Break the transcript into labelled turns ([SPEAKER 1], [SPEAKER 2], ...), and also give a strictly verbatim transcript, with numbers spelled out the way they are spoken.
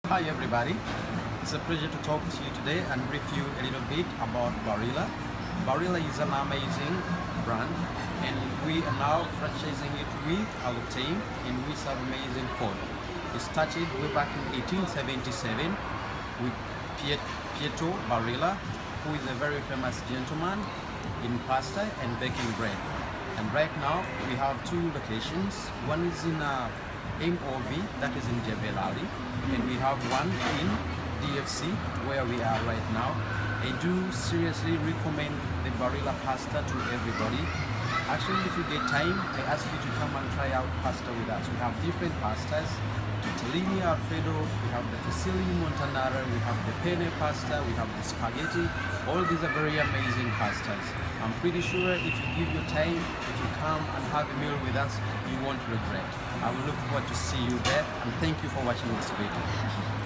[SPEAKER 1] Hi everybody, it's a pleasure to talk to you today and brief you a little bit about Barilla. Barilla is an amazing brand and we are now franchising it with our team and we serve amazing food. It started way back in eighteen seventy-seven with Piet- Pietro Barilla, who is a very famous gentleman in pasta and baking bread. And right now we have two locations. One is in uh, M O V, that is in Jebel Ali, and we have one in D F C where we are right now. I do seriously recommend the Barilla pasta to everybody. Actually, if you get time, I ask you to come and try out pasta with us. We have different pastas: tortellini alfredo, we have the fusilli montanara, we have the penne pasta, we have the spaghetti. All these are very amazing pastas. I'm pretty sure if you give your time, if you come and have a meal with us, you won't regret. I will look forward to see you there, and thank you for watching this video.